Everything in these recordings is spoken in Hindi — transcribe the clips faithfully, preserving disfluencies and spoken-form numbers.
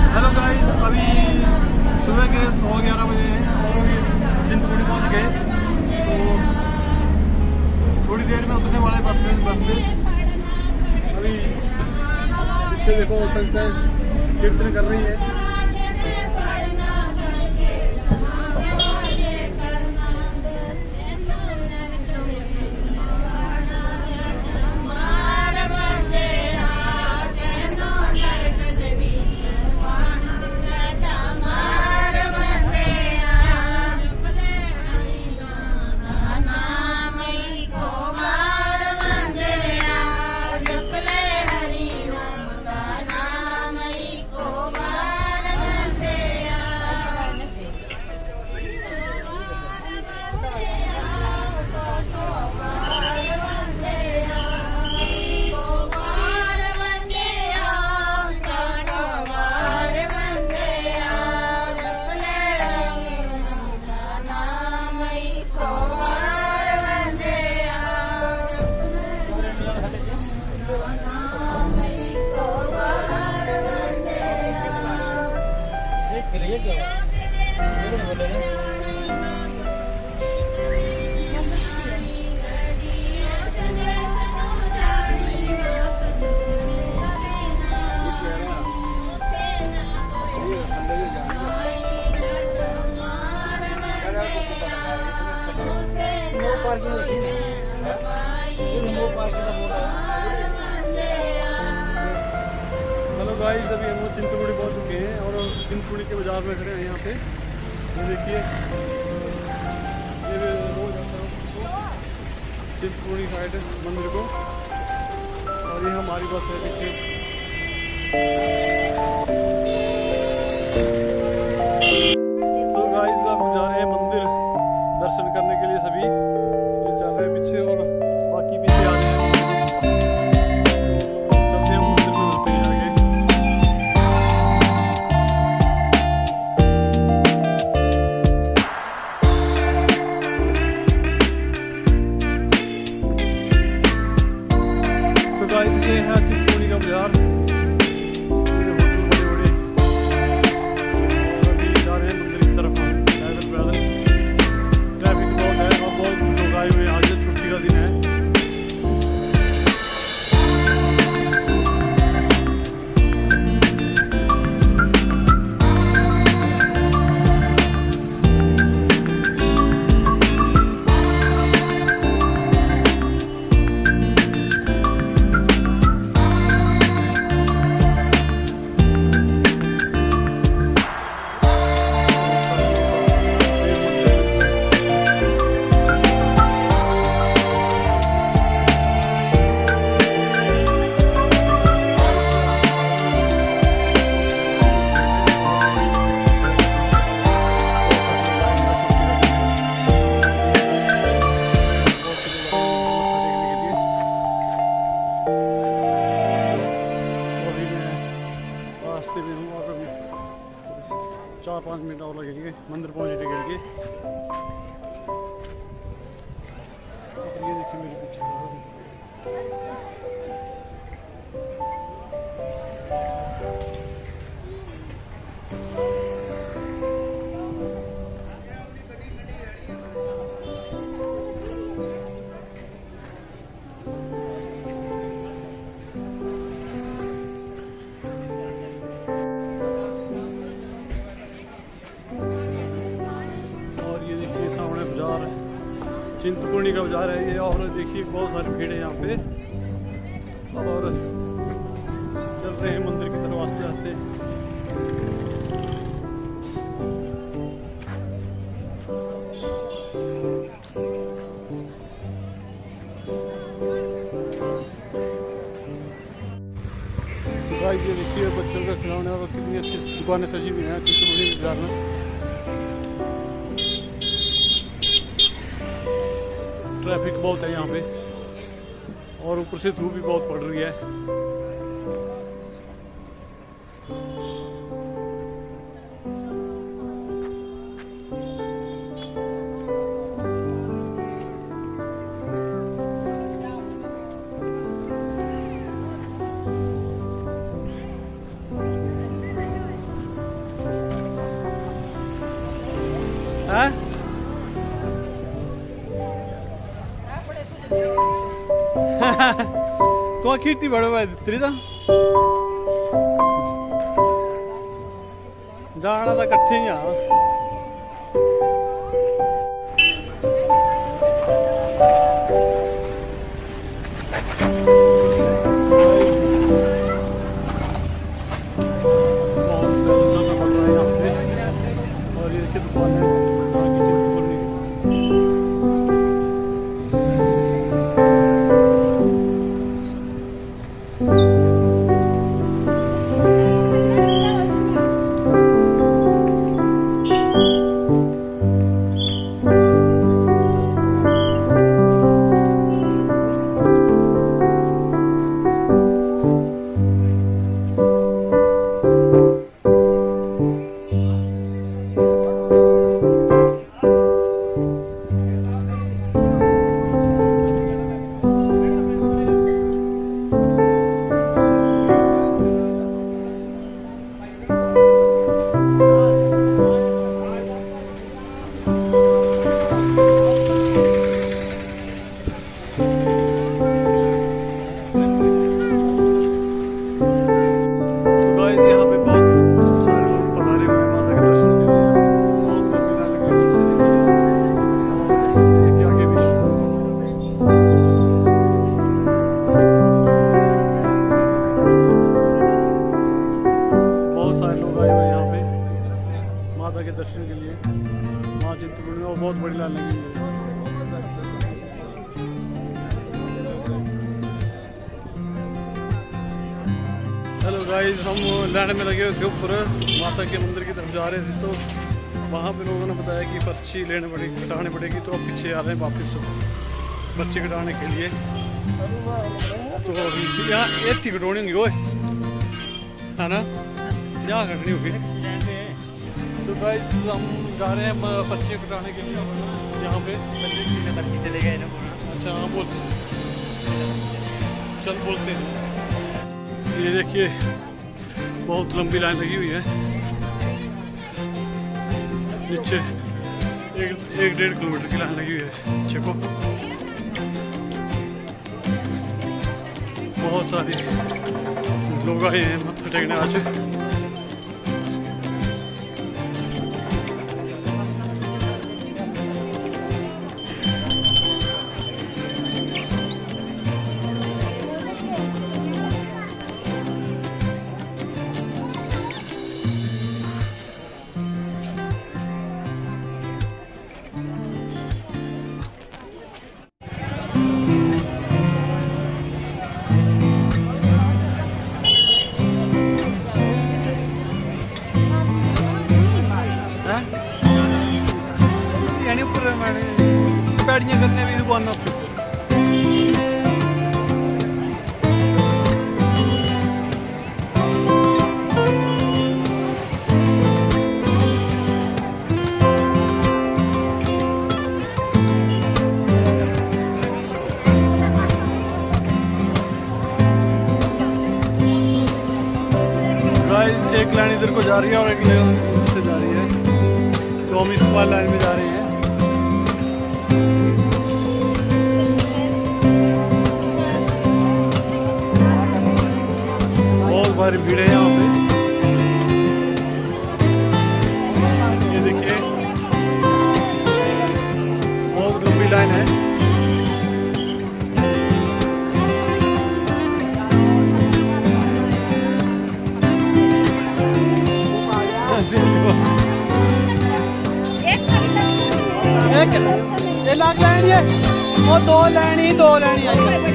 हेलो गाइस, अभी सुबह के सवा ग्यारह बजे हैं और अभी चिंतपूर्णी पहुँच गए। तो थोड़ी देर में उतरने वाले बस में बस से। अभी पीछे देखो, हो सकता है कीर्तन कर रही है। हेलो गाइस, अभी हम लोग चिंतपूर्णी पहुंच चुके हैं और चिंतपूर्णी के बाजार में खड़े हैं। यहाँ पे ये देखिए, ये रोज आता है चिंतपूर्णी साइड मंदिर को, और ये हमारी बस है पीछे। तो गाइस, अब जा रहे हैं मंदिर दर्शन करने के लिए। सभी ये चल रहे हैं पीछे और बाकी पीछे आ रहे हैं। ये है चिंतपूर्णी का बाजार, होटल बड़े बड़े, और अभी जा रहे हैं मंदिर की तरफ हम पैदल पैदल। ट्रैफिक बहुत है और बहुत लोग आए हुए हैं, आज छुट्टी का दिन है। चार पाँच मिनट और लगेंगे मंदिर पहुंचने के लिए। ये देखिए मेरे पीछे चिंतपूर्णी का बाजार है ये, और देखिए बहुत सारी भीड़ है यहाँ पे, और चल रहे हैं मंदिर की तरफ आस्ते आस्ते। गाइस, ये देखिए बच्चों का खिलौने और कितनी अच्छी दुकानें सजी हुई हैं चिंतपूर्णी बाजार में। ट्रैफिक बहुत है यहाँ पे और ऊपर से धूप भी बहुत पड़ रही है। हैं? तो खीटी बड़ो भाई तेरी था जाना तो कट्ठे ही आ के दर्शन के लिए माँ चिंतपूर्णी में बहुत बड़ी लाइन लगी हुई है। हेलो गाइस, हम लाइन में लगे हुए थे ऊपर माता के मंदिर की तरफ जा रहे थे, तो वहाँ पे लोगों ने बताया कि पर्ची लेने पड़ेगी, कटाने पड़ेगी, तो अब पीछे आ रहे हैं वापस पर्ची कटाने के लिए। तो यहाँ एक थी कटोनी होंगी वो है ना, यहाँ कटनी होगी। तो गाइस हम जा रहे हैं पर्ची कटाने के लिए यहाँ पे। चले गए ना। अच्छा हाँ बोल, चल बोलते हैं। ये देखिए बहुत लंबी लाइन लगी हुई है नीचे, एक एक डेढ़ किलोमीटर की लाइन लगी हुई है नीचे को। बहुत सारे लोग आए हैं मत्था टेकने आज। पैड़ियां करने भी दुकाना उत्थे गाइस, एक लाइन इधर को जा रही है और एक लाइन उधर से जा रही है, तो हम इस वाली लाइन में जा रहे हैं। बहुत भीड़ है यहाँ पे, ये देखिए बहुत लंबी लाइन है। एक ये लाख लाइन है, वो दो लाइन ही दो लाइन है।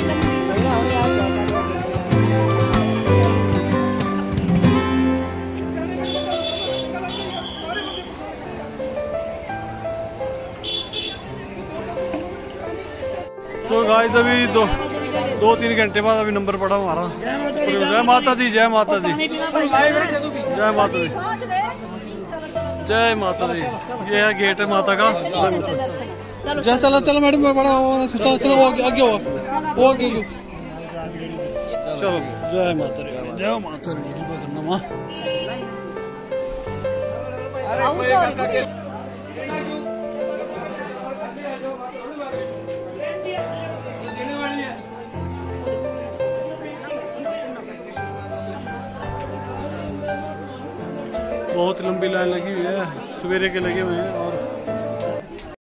तो गाइस अभी दो दो तीन घंटे बाद अभी नंबर पड़ा हमारा। जय माता दी, जय माता दी, जय माता दी, जय माता दी। ये है गेट है माता का। जय चलो चलो मैडम बड़ा चलो चलो वो आगे हो वो आगे चलो। जय माता दी, जय माता दी। करना माँ बहुत लंबी लाइन लगी हुई है, सवेरे के लगे हुए हैं और